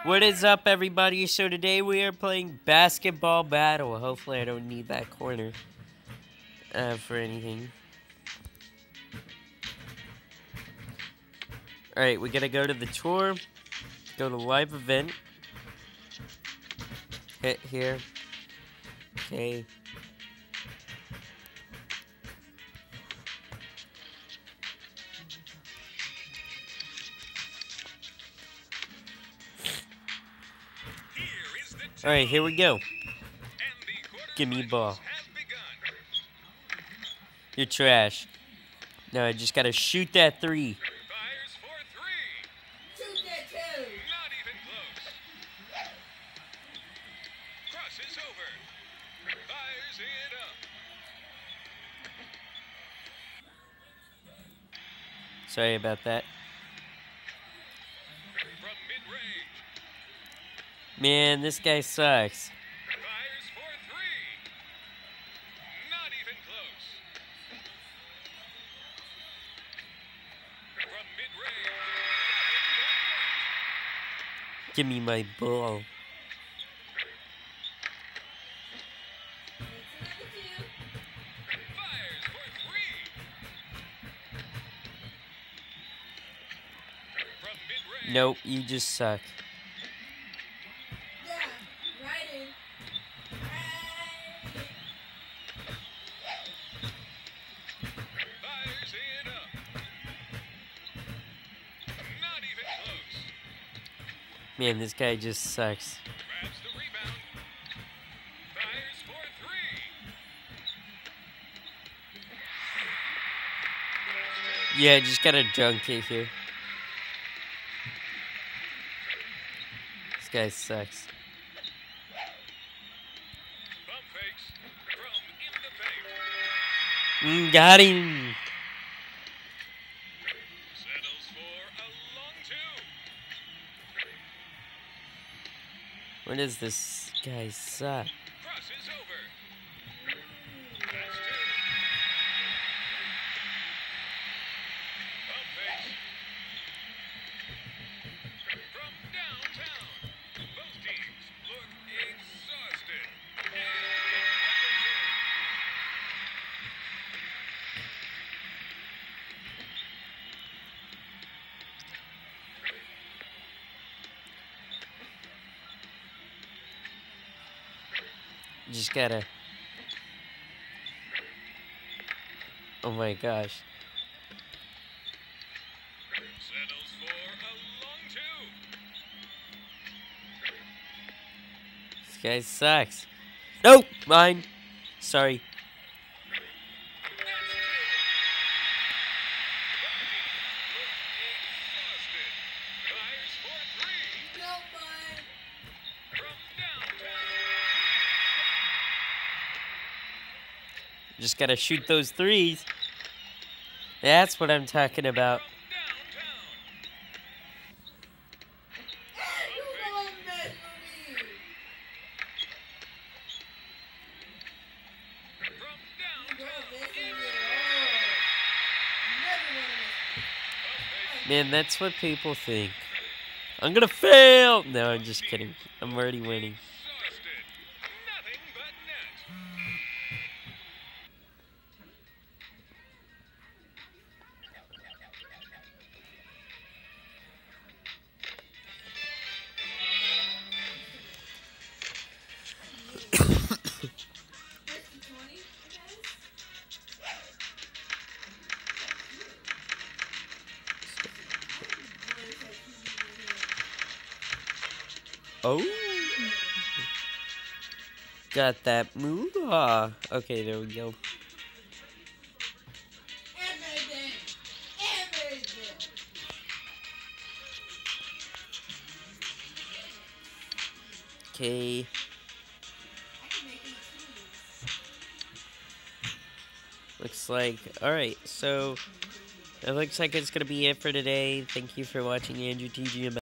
What is up, everybody? So today we are playing basketball battle. Hopefully I don't need that corner for anything. Alright, we gotta go to the tour, go to live event, hit here, okay. Alright, here we go. Give me a ball. You're trash. No, I just gotta shoot that three. Shoot that two. Not even close. Crosses over. Fires it up. Sorry about that. From mid-range. Man, this guy sucks. Fires for three. Not even close. From mid-range. Give me my ball. Fires for three. From mid-range. Nope, you just suck. Yeah, right in. Fires it up. Not even close. Man, this guy just sucks. Grabs the rebound. Fires for three. Yeah, just gotta dunk it here. This guy sucks. Bump fakes from in the paint. Got him. Settles for a long two. Where does this guy suck? Crosses over. That's two. Bump fakes. From downtown. Both teams look exhausted. Just gotta. Oh my gosh. Settles for a long two. This guy sucks. Nope, mine. Sorry. That's two. Exhausted. Fires for three. No fun. From downtown. Just gotta shoot those threes. That's what I'm talking about. From downtown. You won't mess with me. From You downtown. don't mess with me at all. Never wanna mess with me. Man, that's what people think. I'm gonna fail! No, I'm just kidding. I'm already winning. Exhausted. Nothing but net. First to 20, I guess. Oh. Got that move. Okay, there we go. Everything. Everything. Okay. I can make it too. Looks like. Alright, so. It looks like it's gonna be it for today. Thank you for watching Andrew TG.